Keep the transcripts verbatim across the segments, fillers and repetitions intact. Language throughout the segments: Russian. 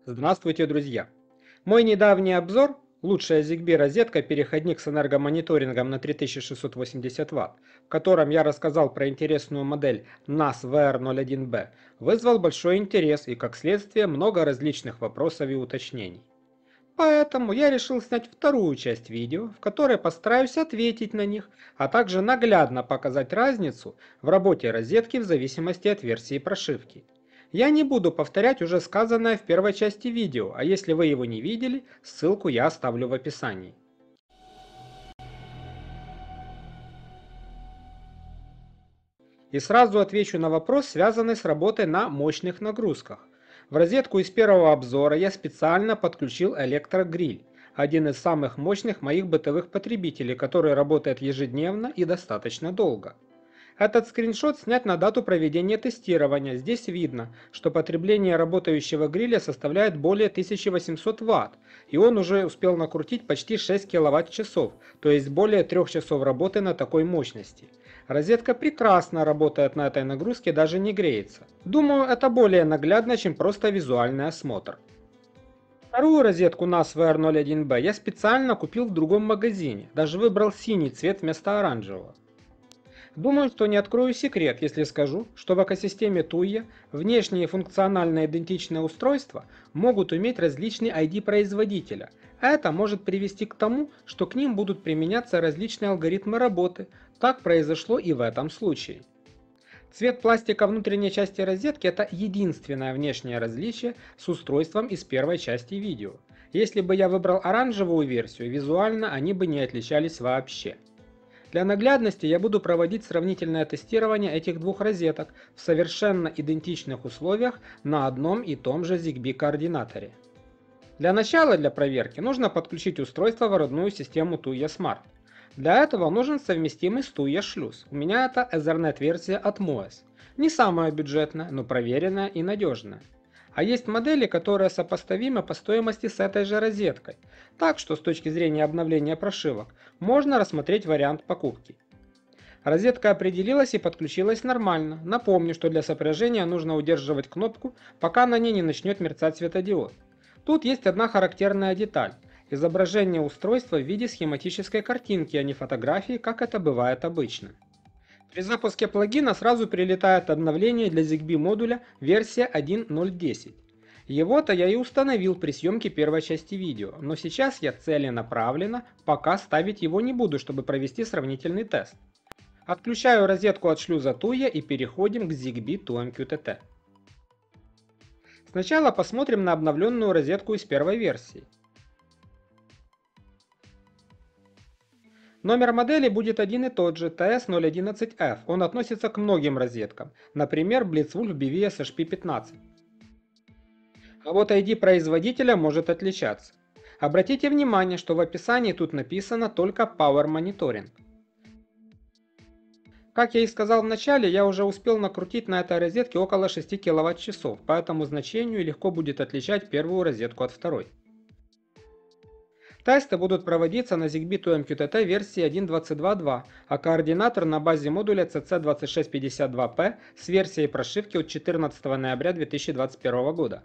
Здравствуйте, друзья! Мой недавний обзор «Лучшая Zigbee розетка-переходник с энергомониторингом на три тысячи шестьсот восемьдесят Вт», в котором я рассказал про интересную модель нас ви ар ноль один бэ, вызвал большой интерес и, как следствие, много различных вопросов и уточнений. Поэтому я решил снять вторую часть видео, в которой постараюсь ответить на них, а также наглядно показать разницу в работе розетки в зависимости от версии прошивки. Я не буду повторять уже сказанное в первой части видео, а если вы его не видели, ссылку я оставлю в описании. И сразу отвечу на вопрос, связанный с работой на мощных нагрузках. В розетку из первого обзора я специально подключил электрогриль, один из самых мощных моих бытовых потребителей, который работает ежедневно и достаточно долго. Этот скриншот снят на дату проведения тестирования. Здесь видно, что потребление работающего гриля составляет более тысячи восьмисот Вт, и он уже успел накрутить почти шесть киловатт-часов, то есть более трёх часов работы на такой мощности. Розетка прекрасно работает на этой нагрузке, даже не греется. Думаю, это более наглядно, чем просто визуальный осмотр. Вторую розетку нас ви ар ноль один бэ я специально купил в другом магазине, даже выбрал синий цвет вместо оранжевого. Думаю, что не открою секрет, если скажу, что в экосистеме Tuya внешние функционально идентичные устройства могут иметь различный ай ди производителя, а это может привести к тому, что к ним будут применяться различные алгоритмы работы. Так произошло и в этом случае. Цвет пластика внутренней части розетки – это единственное внешнее различие с устройством из первой части видео. Если бы я выбрал оранжевую версию, визуально они бы не отличались вообще. Для наглядности я буду проводить сравнительное тестирование этих двух розеток в совершенно идентичных условиях на одном и том же Zigbee координаторе. Для начала для проверки нужно подключить устройство в родную систему Tuya Smart. Для этого нужен совместимый с Tuya шлюз. У меня это Ethernet версия от моэс. Не самая бюджетная, но проверенная и надежная. А есть модели, которые сопоставимы по стоимости с этой же розеткой, так что с точки зрения обновления прошивок можно рассмотреть вариант покупки. Розетка определилась и подключилась нормально. Напомню, что для сопряжения нужно удерживать кнопку, пока на ней не начнет мерцать светодиод. Тут есть одна характерная деталь – изображение устройства в виде схематической картинки, а не фотографии, как это бывает обычно. При запуске плагина сразу прилетает обновление для Zigbee модуля версия один точка ноль десять. Его-то я и установил при съемке первой части видео, но сейчас я целенаправленно пока ставить его не буду, чтобы провести сравнительный тест. Отключаю розетку от шлюза Tuya и переходим к Zigbee ту эм кью ти ти. Сначала посмотрим на обновленную розетку из первой версии. Номер модели будет один и тот же ти эс ноль одиннадцать эф, он относится к многим розеткам, например Blitzwolf би ви эс эйч пи пятнадцать. А вот ай ди производителя может отличаться. Обратите внимание, что в описании тут написано только Power Monitoring. Как я и сказал в начале, я уже успел накрутить на этой розетке около шести киловатт-часов, по этому значению легко будет отличать первую розетку от второй. Тесты будут проводиться на Zigbee ту эм кью ти ти версии один точка двадцать два точка два, а координатор на базе модуля си си двадцать шесть пятьдесят два пи с версией прошивки от четырнадцатого ноября две тысячи двадцать первого года.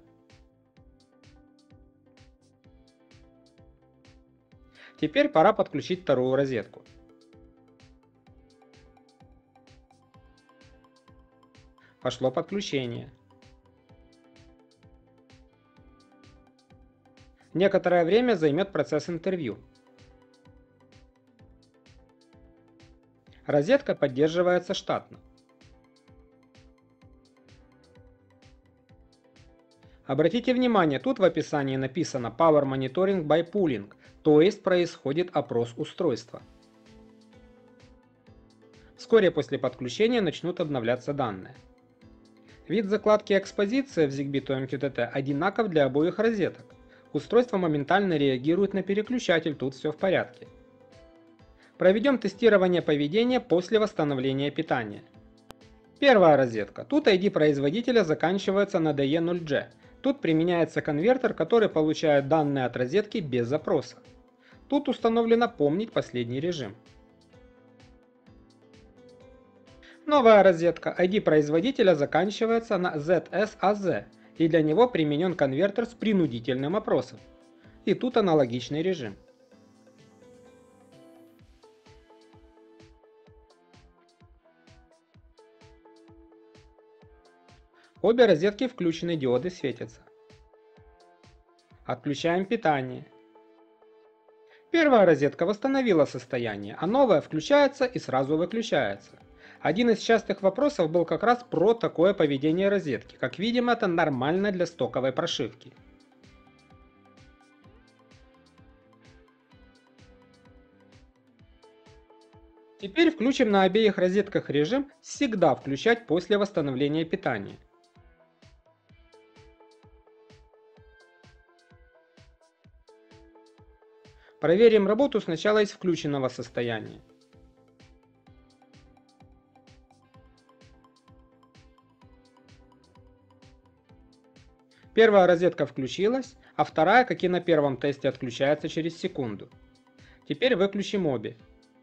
Теперь пора подключить вторую розетку. Пошло подключение. Некоторое время займет процесс интервью. Розетка поддерживается штатно. Обратите внимание, тут в описании написано Power Monitoring by Pooling, то есть происходит опрос устройства. Вскоре после подключения начнут обновляться данные. Вид закладки экспозиции в Zigbee ту эм кью ти ти одинаков для обоих розеток. Устройство моментально реагирует на переключатель, тут все в порядке. Проведем тестирование поведения после восстановления питания. Первая розетка. Тут ай ди производителя заканчивается на ди и ноль джи. Тут применяется конвертер, который получает данные от розетки без запроса. Тут установлено «Помнить последний режим». Новая розетка. ай ди производителя заканчивается на зет эс а зет. и для него применен конвертер с принудительным опросом. И тут аналогичный режим. Обе розетки включены, диоды светятся. Отключаем питание. Первая розетка восстановила состояние, а новая включается и сразу выключается. Один из частых вопросов был как раз про такое поведение розетки. Как видим, это нормально для стоковой прошивки. Теперь включим на обеих розетках режим «Всегда включать после восстановления питания». Проверим работу сначала из включенного состояния. Первая розетка включилась, а вторая, как и на первом тесте, отключается через секунду. Теперь выключим обе.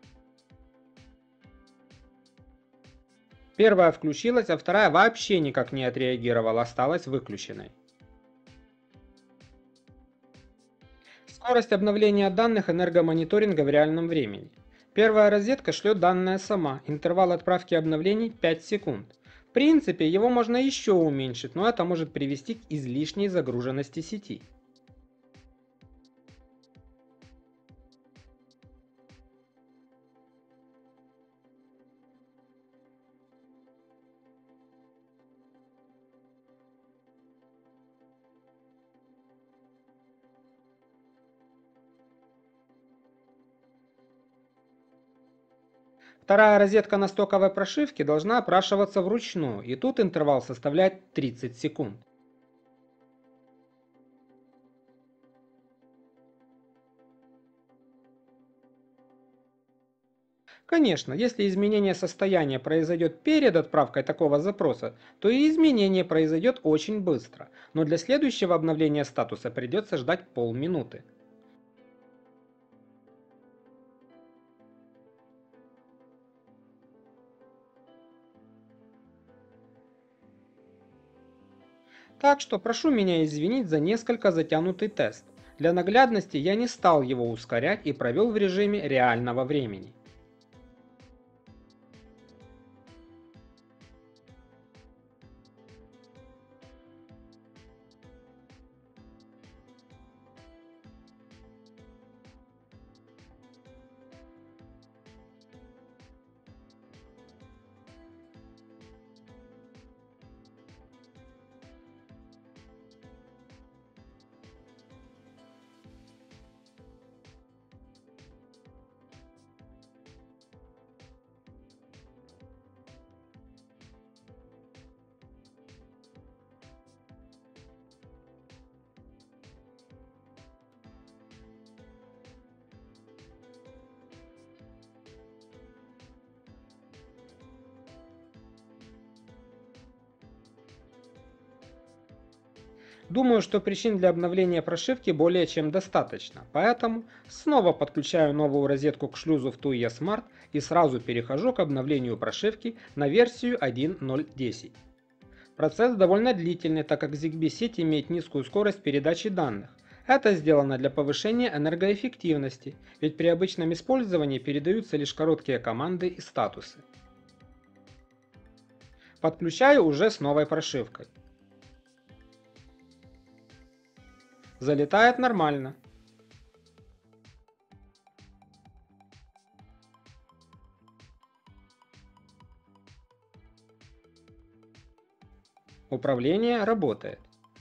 Первая включилась, а вторая вообще никак не отреагировала, осталась выключенной. Скорость обновления данных энергомониторинга в реальном времени. Первая розетка шлет данные сама, интервал отправки обновлений пять секунд. В принципе, его можно еще уменьшить, но это может привести к излишней загруженности сети. Вторая розетка на стоковой прошивке должна опрашиваться вручную, и тут интервал составляет тридцать секунд. Конечно, если изменение состояния произойдет перед отправкой такого запроса, то и изменение произойдет очень быстро, но для следующего обновления статуса придется ждать полминуты. Так что прошу меня извинить за несколько затянутый тест. Для наглядности я не стал его ускорять и провел в режиме реального времени. Думаю, что причин для обновления прошивки более чем достаточно, поэтому снова подключаю новую розетку к шлюзу в туи Smart и сразу перехожу к обновлению прошивки на версию один точка ноль точка десять. Процесс довольно длительный, так как Zigbee сеть имеет низкую скорость передачи данных. Это сделано для повышения энергоэффективности, ведь при обычном использовании передаются лишь короткие команды и статусы. Подключаю уже с новой прошивкой. Залетает нормально. Управление работает.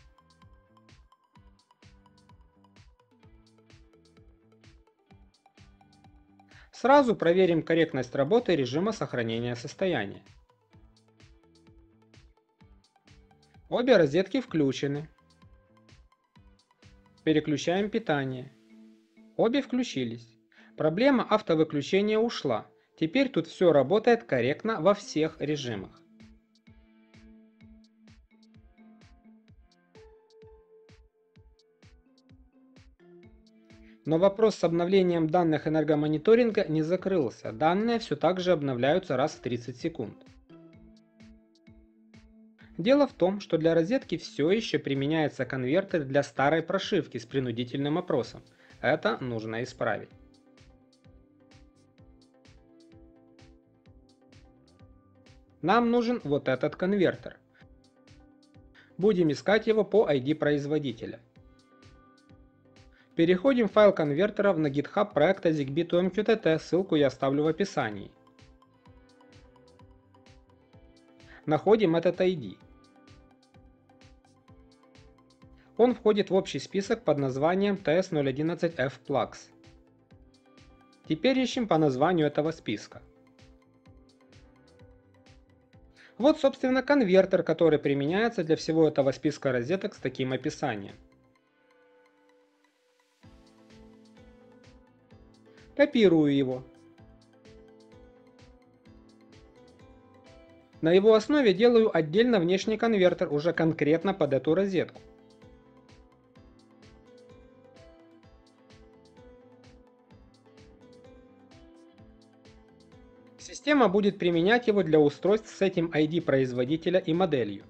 Сразу проверим корректность работы режима сохранения состояния. Обе розетки включены. Переключаем питание. Обе включились. Проблема автовыключения ушла. Теперь тут все работает корректно во всех режимах. Но вопрос с обновлением данных энергомониторинга не закрылся. Данные все так же обновляются раз в тридцать секунд. Дело в том, что для розетки все еще применяется конвертер для старой прошивки с принудительным опросом. Это нужно исправить. Нам нужен вот этот конвертер. Будем искать его по ай ди производителя. Переходим в файл конвертеров на GitHub проекта Zigbee ту эм кью ти ти, ссылку я оставлю в описании. Находим этот ай ди. Он входит в общий список под названием ти эс ноль одиннадцать эф Plugs. Теперь ищем по названию этого списка. Вот, собственно, конвертер, который применяется для всего этого списка розеток с таким описанием. Копирую его. На его основе делаю отдельно внешний конвертер уже конкретно под эту розетку. Система будет применять его для устройств с этим ай ди производителя и моделью.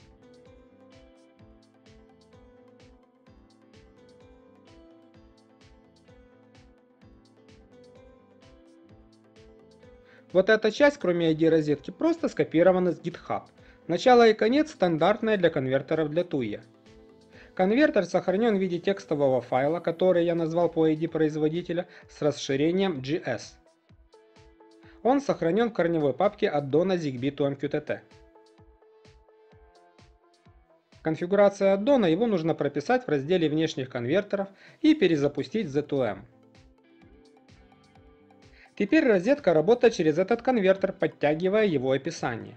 Вот эта часть, кроме ай ди розетки, просто скопирована с GitHub. Начало и конец стандартное для конвертеров для туя. Конвертер сохранен в виде текстового файла, который я назвал по ай ди производителя с расширением джи эс. Он сохранен в корневой папке аддона Zigbee ту эм кью ти ти. Конфигурация аддона его нужно прописать в разделе внешних конвертеров и перезапустить зет ту эм. Теперь розетка работает через этот конвертер, подтягивая его описание.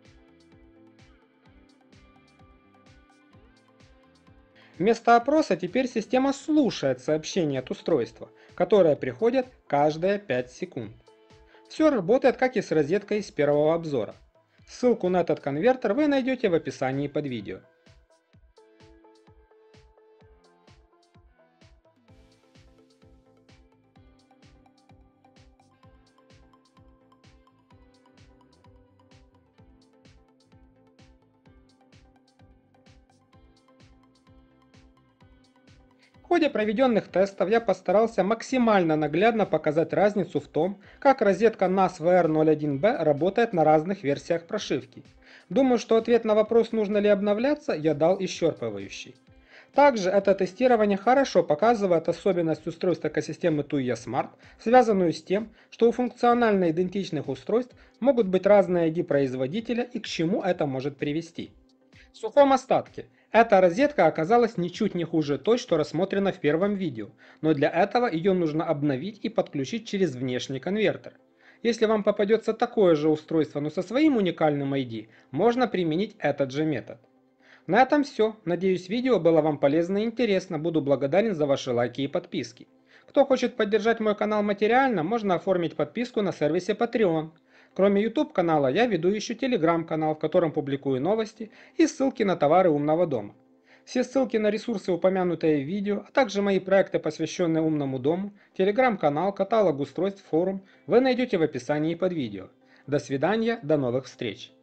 Вместо опроса теперь система слушает сообщения от устройства, которые приходят каждые пять секунд. Все работает как и с розеткой из первого обзора. Ссылку на этот конвертер вы найдете в описании под видео. В ходе проведенных тестов я постарался максимально наглядно показать разницу в том, как розетка нас ви ар ноль один би работает на разных версиях прошивки. Думаю, что ответ на вопрос, нужно ли обновляться, я дал исчерпывающий. Также это тестирование хорошо показывает особенность устройств экосистемы туя Smart, связанную с тем, что у функционально идентичных устройств могут быть разные ай ди производителя и к чему это может привести. В сухом остатке, эта розетка оказалась ничуть не хуже той, что рассмотрена в первом видео, но для этого ее нужно обновить и подключить через внешний конвертер. Если вам попадется такое же устройство, но со своим уникальным ай ди, можно применить этот же метод. На этом все. Надеюсь, видео было вам полезно и интересно. Буду благодарен за ваши лайки и подписки. Кто хочет поддержать мой канал материально, можно оформить подписку на сервисе Patreon. Кроме YouTube канала, я веду еще Telegram канал, в котором публикую новости и ссылки на товары умного дома. Все ссылки на ресурсы, упомянутые в видео, а также мои проекты, посвященные умному дому, Telegram канал, каталог устройств, форум, вы найдете в описании под видео. До свидания, до новых встреч!